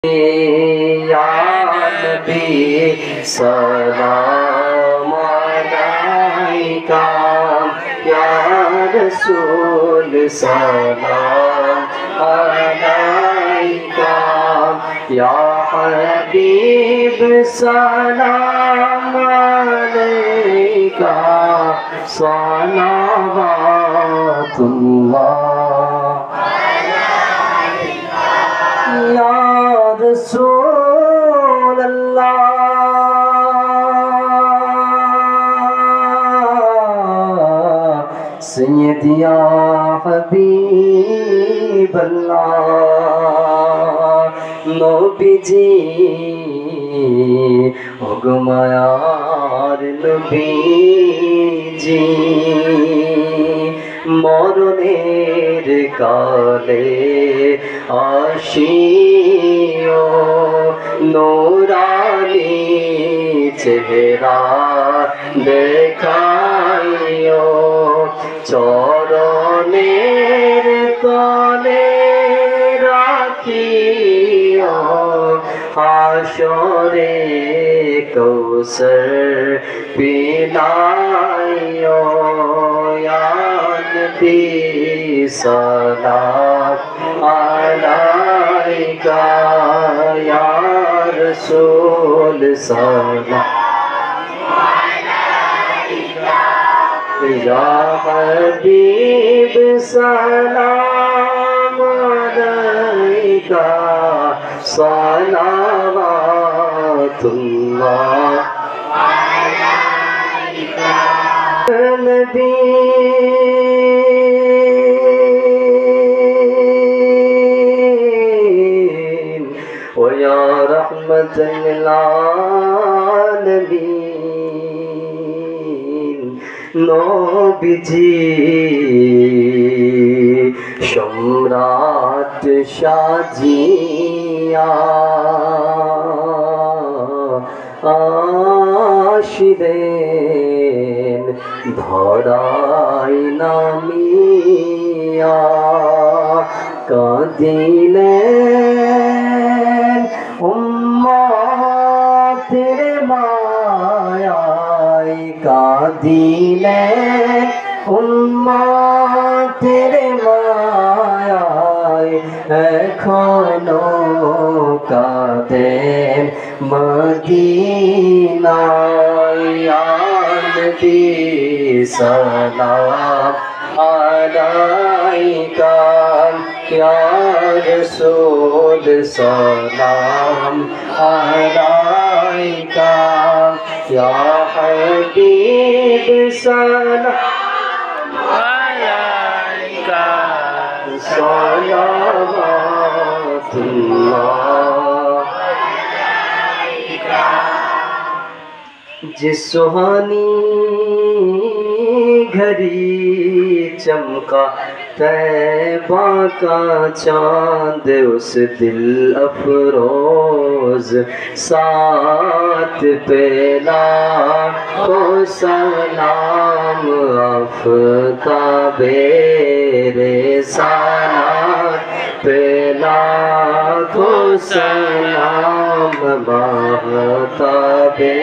یا نبی سلام علیکہ یا رسول سلام علیکہ یا حبیب سلام علیکہ صلوات اللہ یا رسول اللہ سیدی یا حبیب اللہ نبی جی হুকুমায়ার নবীজি মরণের কালে আসিও নূরানি চেহারা দেখাইও চরণের তলে রাখিও হাশরে কৌসর পিলাইও ইয়া নবী সালাম আলাইকা ইয়া রাসূল সালাম আলাইকা ইয়া হাবিব সালাম আলাইকা সালাওয়াতুল্লাহ আলাইকা নবী ويا رحمة للعالمين নবীজি সম্রাট সাজিয়া আসিলেন ধরায় নামিয়া কাঁদিলেন উম্মতের মায়ায় কাঁদিলেন উম্মতের মায়ায় এখনো কাঁদেন মদিনায় ইয়া নবী সালাম আলাইকা ইয়া রাসূল সালাম আলাইকা ইয়া হাবিব সালাম আলাইকা সালাওয়াতুল্লাহ আলাইকা جس سہانی گھڑی چمکا طیبہ کا چاند اس دل افروز ساتھ پہلا کو سلام آفتاب رسالت پہلا کو سلام آفتاب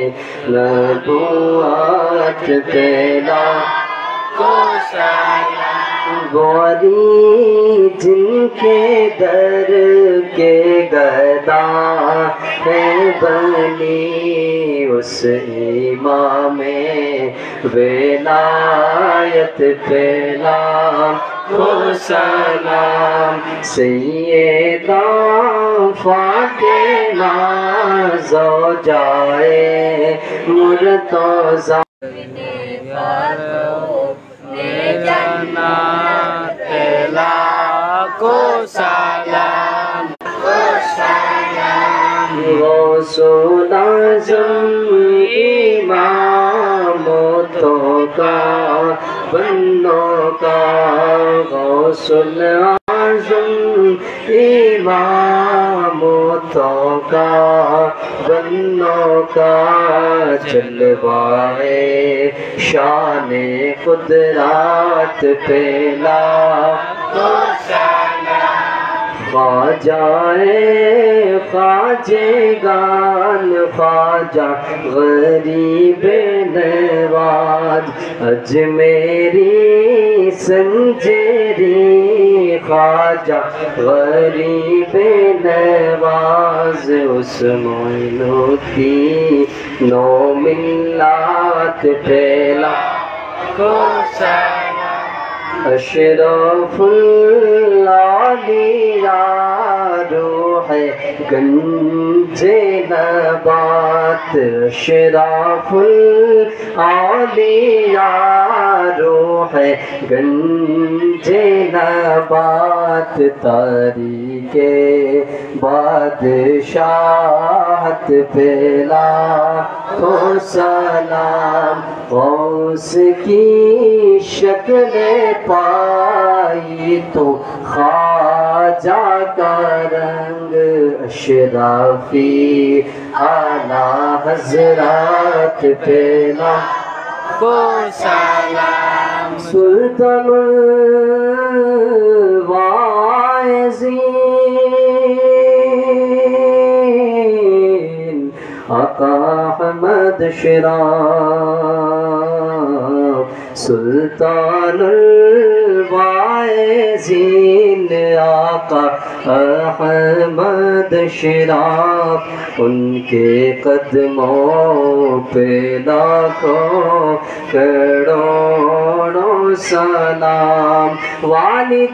نبوت پہلا کو سلام غوری جن کے در کے گدا ہے بنی اس امام ولایت پہلا کو سلام سیدہ فاطمہ زوجائے مرتضیٰ جنات کو سلام غوث الاعظم امامتوں کا بندوں کا غوث الاعظم امامتوں کا بندوں کا جلوائے شان قدرات پہلا کو سلام خواجائے خواجگان خواجہ غریب نواز اجمیری سنجری خواجہ غریب نواز اس معین الدین نو ملات پھیلا کو اشرف الاولیاء روح گنج نبات اشرف الاولیاء روح گنج نبات تاریخ بادشاہت پھیلا تو سلام غوث کی شکل پائی تو خواجہ کا رنگ اشرافی اعلیٰ حضرات پھیلا کو سلام سلطان الواعظین آقا احمد شراف سلطان الواعظین آقا احمد شراف ان کے قدموں پہ لاکھوں کروڑوں سلام والد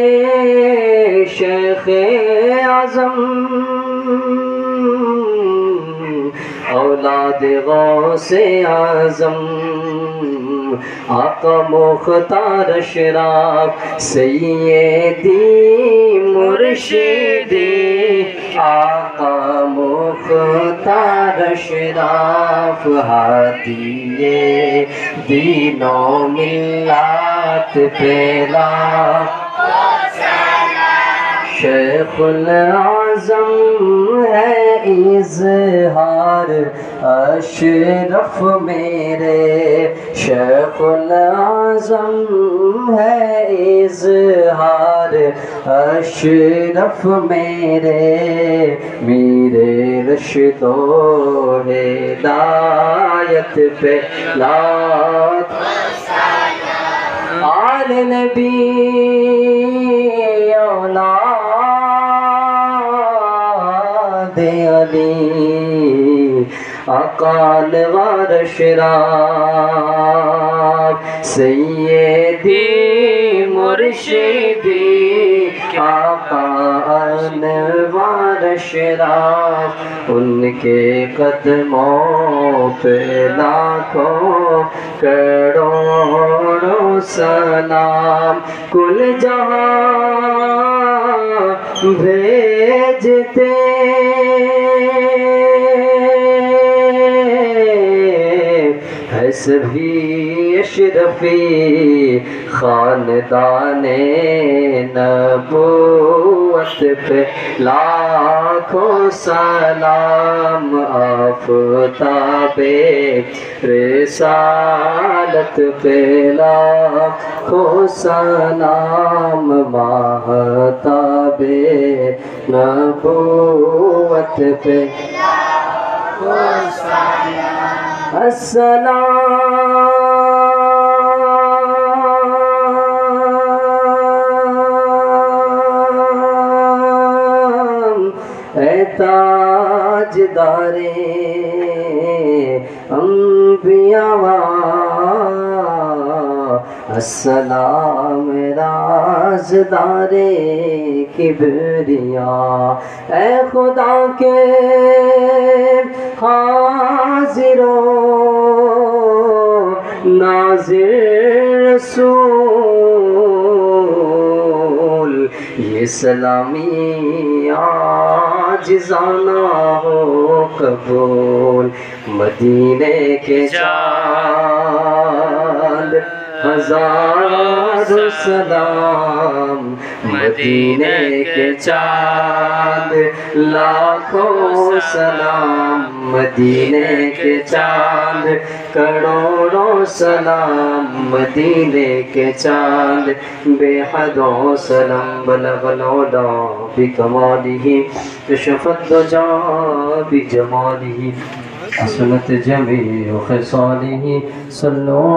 شیخ اعظم اولاد غوث اعظم آقا مختار اشراف سیدی مرشدی آقا مختار اشراف ہادی دین و ملت پھیلا شیخ العظم ہے اظہار اشرف میرے شیخ العظم ہے اظہار اشرف میرے میرے رشد و ہدایت پہ لاکھ آل نبی اولاد علی آقا انوار شراف سیدی مرشدی آقا انوار شراف ان کے قدموں پہ لاکھوں کروڑوں سلام کل جہاں بھیجتے ہے سبھی اشرفی خاندان نبوت پہ لاکھوں سلام آفتاب رسالت پہ لاکھوں سلام ماہتاب نبوت پہ السلام اے تاجدار انبیاء السلام رازدار کبریا اے خدا کے حاضر و ناظر رسول یہ سلامی عاجزانہ ہو قبول مدینے کے چاند ہزاروں سلام مدینے کے چاند لاکھوں سلام مدینے کے چاند کروڑوں سلام مدینے کے چاند بے حدوں سلام بلغ العلا بکمالہ کشفت الدجا بجمالہ حسنت جمیع خصالہ صلو